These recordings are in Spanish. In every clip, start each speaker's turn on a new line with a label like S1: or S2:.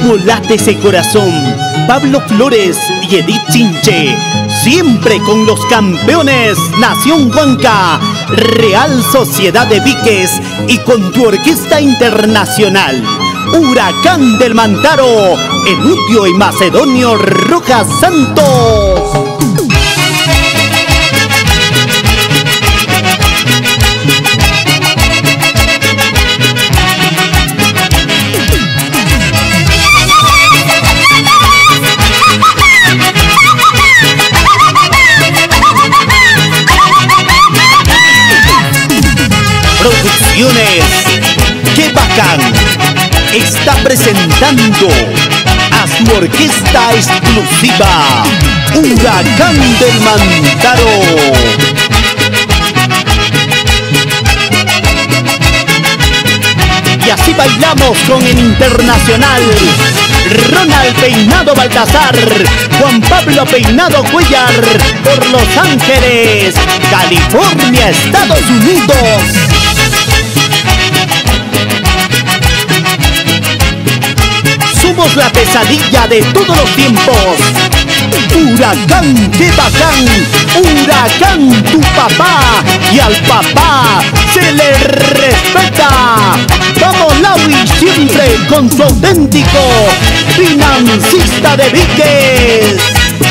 S1: Como late ese corazón, Pablo Flores y Edith Chinche, siempre con los campeones. Nación Huanca, Real Sociedad de Viques y con tu orquesta internacional, Huracán del Mantaro, Eludio y Macedonio Rojas Santos. Producciones Qué Bacán está presentando a su orquesta exclusiva, Huracán del Mantaro. Y así bailamos con el internacional Ronald Peinado Baltasar, Juan Pablo Peinado Cuellar, por Los Ángeles, California, Estados Unidos. Somos la pesadilla de todos los tiempos. Huracán, qué bacán. Huracán, tu papá. Y al papá se le respeta. Vamos, Laui, siempre con su auténtico financista de Viques.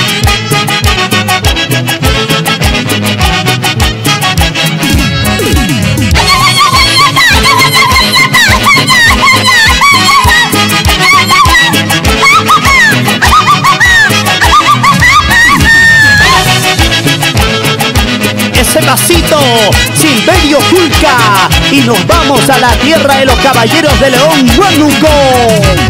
S1: Ese pasito, Silverio Julca, y nos vamos a la tierra de los caballeros de León, Huánuco.